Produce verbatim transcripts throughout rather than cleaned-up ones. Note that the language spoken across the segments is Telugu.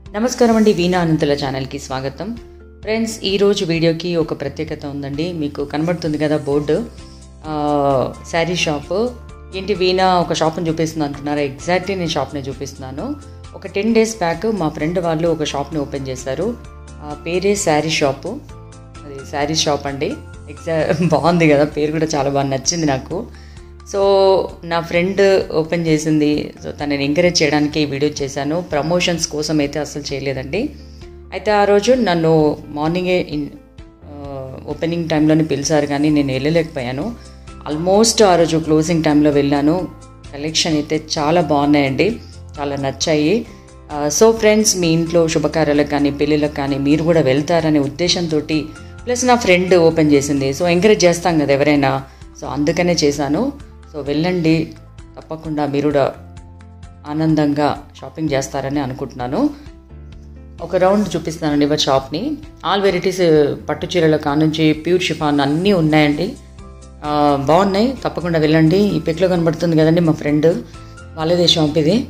నమస్కారం అండి, వీణా అనంతుల ఛానల్కి స్వాగతం. ఫ్రెండ్స్, ఈరోజు వీడియోకి ఒక ప్రత్యేకత ఉందండి. మీకు కనబడుతుంది కదా బోర్డు, శారీ షాపు. ఏంటి వీణా ఒక షాప్ని చూపిస్తుంది అంటున్నారా? ఎగ్జాక్ట్లీ నేను షాప్ని చూపిస్తున్నాను. ఒక టెన్ డేస్ బ్యాక్ మా ఫ్రెండ్ వాళ్ళు ఒక షాప్ని ఓపెన్ చేశారు. ఆ పేరే శారీ షాపు. అది శారీ షాప్ అండి. ఎగ్జా బాగుంది కదా, పేరు కూడా చాలా బాగా నచ్చింది నాకు. సో నా ఫ్రెండ్ ఓపెన్ చేసింది, సో తనని ఎంకరేజ్ చేయడానికి ఈ వీడియో చేశాను. ప్రమోషన్స్ కోసం అయితే అసలు చేయలేదండి. అయితే ఆ రోజు నన్ను మార్నింగే ఇన్ ఓపెనింగ్ టైంలోనే పిలిచారు, కానీ నేను వెళ్ళలేకపోయాను. ఆల్మోస్ట్ ఆ రోజు క్లోజింగ్ టైంలో వెళ్ళాను. కలెక్షన్ అయితే చాలా బాగున్నాయండి, చాలా నచ్చాయి. సో ఫ్రెండ్స్, మీ ఇంట్లో శుభకార్యాలకు కానీ పెళ్ళిళ్ళకి కానీ మీరు కూడా వెళ్తారనే ఉద్దేశంతో, ప్లస్ నా ఫ్రెండ్ ఓపెన్ చేసింది, సో ఎంకరేజ్ చేస్తాం కదా ఎవరైనా, సో అందుకనే చేశాను. సో వెళ్ళండి, తప్పకుండా మీరు కూడా ఆనందంగా షాపింగ్ చేస్తారని అనుకుంటున్నాను. ఒక రౌండ్ చూపిస్తానండి ఇవాళ షాప్ని. ఆల్ వెరైటీస్ పట్టు చీరల కానుంచి ప్యూర్ షిఫాన్ అన్నీ ఉన్నాయండి, బాగున్నాయి. తప్పకుండా వెళ్ళండి. ఈ పిక్లో కనబడుతుంది కదండి మా ఫ్రెండ్ వాళ్ళదే షాప్, ఇది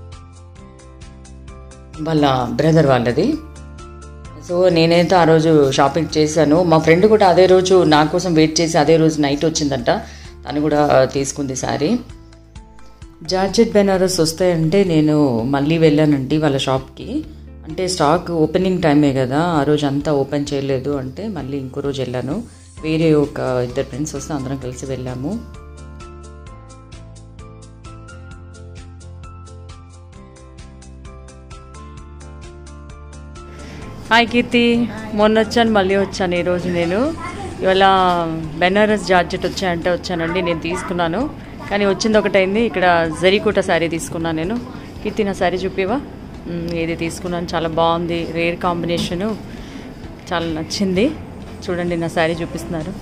వాళ్ళ బ్రదర్ వాళ్ళది. సో నేనైతే ఆ రోజు షాపింగ్ చేశాను. మా ఫ్రెండ్ కూడా అదే రోజు నా కోసం వెయిట్ చేసి అదే రోజు నైట్ వచ్చిందంట, తను కూడా తీసుకుంది శారీ. జార్జెట్ బెనారస్ వస్తాయంటే నేను మళ్ళీ వెళ్ళానండి వాళ్ళ షాప్కి. అంటే స్టాక్ ఓపెనింగ్ టైమే కదా, ఆ రోజు అంతా ఓపెన్ చేయలేదు అంటే మళ్ళీ ఇంకో రోజు వెళ్ళాను. వేరే ఒక ఇద్దరు ఫ్రెండ్స్ వస్తే అందరం కలిసి వెళ్ళాము. హాయ్ కీర్తి, మొన్న వచ్చాను మళ్ళీ వచ్చాను ఈరోజు. నేను ఇవాళ బెనారస్ జార్జెట్ వచ్చాయంటే వచ్చానండి. నేను తీసుకున్నాను, కానీ వచ్చింది ఒకటైంది. ఇక్కడ జరీకోట శారీ తీసుకున్నాను నేను. కీర్తి నా శారీ చూపివా? ఇది తీసుకున్నాను, చాలా బాగుంది. రేర్ కాంబినేషను, చాలా నచ్చింది. చూడండి నా శారీ చూపిస్తున్నారు.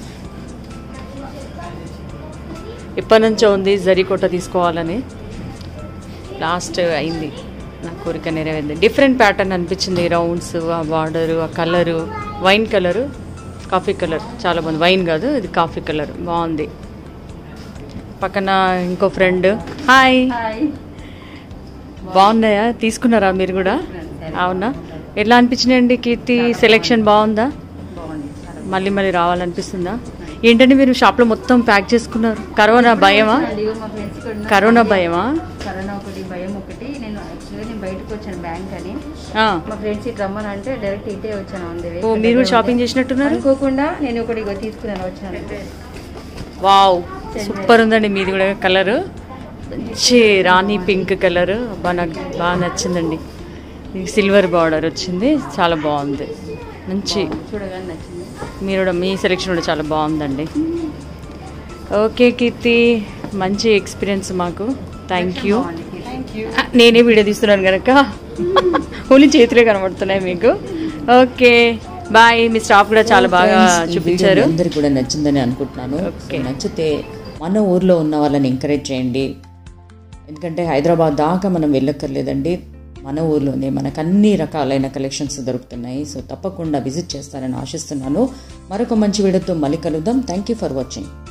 ఎప్పటి నుంచో ఉంది జరీకోట తీసుకోవాలని, లాస్ట్ అయింది నా కోరిక నెరవేరింది. డిఫరెంట్ ప్యాటర్న్ అనిపించింది, రౌండ్స్, ఆ బార్డరు, ఆ colour, wine colour, coffee colour చాలా బాగుంది. వైన్ కాదు, ఇది కాఫీ కలర్ బాగుంది. పక్కన ఇంకో ఫ్రెండ్. హాయ్, బాగున్నాయా? తీసుకున్నారా మీరు కూడా? అవునా, ఎట్లా అనిపించినాయండి కీర్తి? సెలెక్షన్ బాగుందా? మళ్ళీ మళ్ళీ రావాలనిపిస్తుందా? ఏంటంటే మీరు షాప్లో మొత్తం ప్యాక్ చేసుకున్నారు. కరోనా భయమా? కరోనా భయమా? కరోనా ఒకటి భయం ఒకటి. నేను యాక్చువల్గా నేను బయటకు వచ్చాను బ్యాంక్ అని, మా ఫ్రెండ్స్ ఇటు రమ్మని అంటే డైరెక్ట్ ఇటే వచ్చాను. అందే ఓ, మీరు షాపింగ్ చేసినట్టున్నారు. అనుకోకుండా నేను ఒకటి తీసుకున్నాను, వచ్చాను. వావ్, సూపర్ ఉందండి మీది కూడా. కలరు మంచి రాణి పింక్ కలరు, బాగా నాకు బాగా నచ్చిందండి. సిల్వర్ బార్డర్ వచ్చింది, చాలా బాగుంది. మంచి చూడగానే నచ్చింది. మీరు కూడా మీ సెలెక్షన్ కూడా చాలా బాగుందండి. ఓకే కీర్తి, మంచి ఎక్స్పీరియన్స్ మాకు. Thank you. నేనే వీడియో తీస్తున్నాను కనుక ఓన్లీ చేతులే కనబడుతున్నాయి మీకు. Okay bye. మీ స్టాఫ్ కూడా చాలా బాగా చూపించారు. అందరికి కూడా నచ్చిందని అనుకుంటున్నాను. నచ్చితే మన ఊర్లో ఉన్న వాళ్ళని ఎంకరేజ్ చేయండి, ఎందుకంటే హైదరాబాద్ దాకా మనం వెళ్ళక్కర్లేదండి. మన ఊర్లోనే మనకు అన్ని రకాలైన కలెక్షన్స్ దొరుకుతున్నాయి. సో తప్పకుండా విజిట్ చేస్తారని ఆశిస్తున్నాను. మరొక మంచి వీడియోతో మళ్ళీ కలుద్దాం. Thank you for watching.